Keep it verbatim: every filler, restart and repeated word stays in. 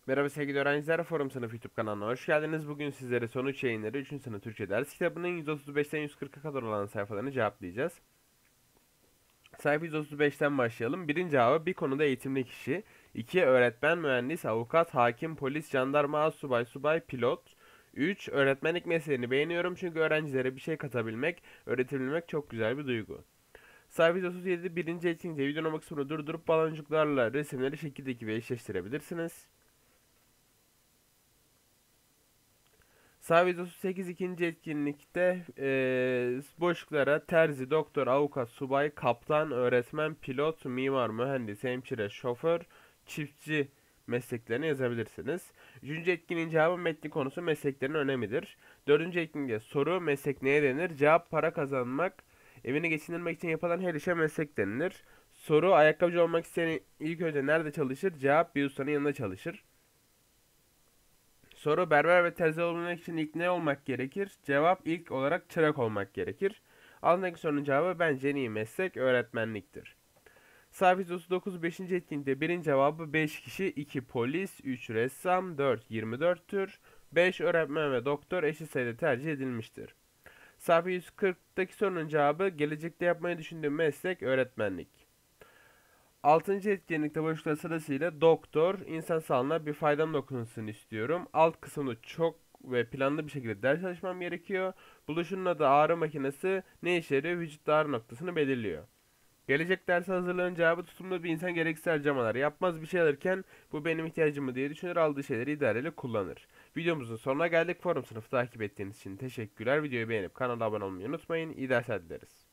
Merhaba sevgili öğrenciler, Forum Sınıf YouTube kanalına hoş geldiniz. Bugün sizlere sonuç yayınları üçüncü sınıf Türkçe ders kitabının yüz otuz beşten yüz kırka kadar olan sayfalarını cevaplayacağız. Sayfa yüz otuz beşten başlayalım. Birinci cevabı bir konuda eğitimli kişi. iki. Öğretmen, mühendis, avukat, hakim, polis, jandarma, astsubay, subay, pilot. üç. Öğretmenlik mesleğini beğeniyorum çünkü öğrencilere bir şey katabilmek, öğretebilmek çok güzel bir duygu. Sayfa yüz otuz yedi birinci etkinlikte videonun kısmını durdurup baloncuklarla resimleri şekildeki ve eşleştirebilirsiniz. Sayfa yüz otuz sekiz ikinci etkinlikte eee, boşluklara terzi, doktor, avukat, subay, kaptan, öğretmen, pilot, mimar, mühendis, hemşire, şoför, çiftçi mesleklerini yazabilirsiniz. Üçüncü etkinliğin cevabı metni konusu mesleklerin önemidir. Dördüncü etkinlikte soru meslek neye denir? Cevap para kazanmak, evini geçindirmek için yapılan her işe meslek denilir. Soru ayakkabıcı olmak isteyen ilk önce nerede çalışır? Cevap bir ustanın yanında çalışır. Soru berber ve terzi olabilmek için ilk ne olmak gerekir? Cevap ilk olarak çırak olmak gerekir. Altındaki sorunun cevabı bence en iyi meslek öğretmenliktir. Sayfa yüz otuz dokuz beşinci etkinlikte birin cevabı beş kişi, iki polis, üç ressam, dört yirmi dört tür, beş öğretmen ve doktor eşit sayıda tercih edilmiştir. Sayfa yüz kırktaki sorunun cevabı gelecekte yapmayı düşündüğüm meslek öğretmenlik. Altıncı etkinlikte boşluklar sırasıyla doktor, insan sağlığına bir faydam dokunsun istiyorum. Alt kısmında çok ve planlı bir şekilde ders çalışmam gerekiyor. Buluşunun adı ağrı makinesi ne işe yarıyor? Vücut ağrı noktasını belirliyor. Gelecek ders hazırlığın cevabı tutumlu bir insan gereksiz harcamalar yapmaz bir şey alırken bu benim ihtiyacım mı diye düşünür aldığı şeyleri idareli kullanır. Videomuzun sonuna geldik. Forum sınıfı takip ettiğiniz için teşekkürler. Videoyu beğenip kanala abone olmayı unutmayın. İyi dersler dileriz.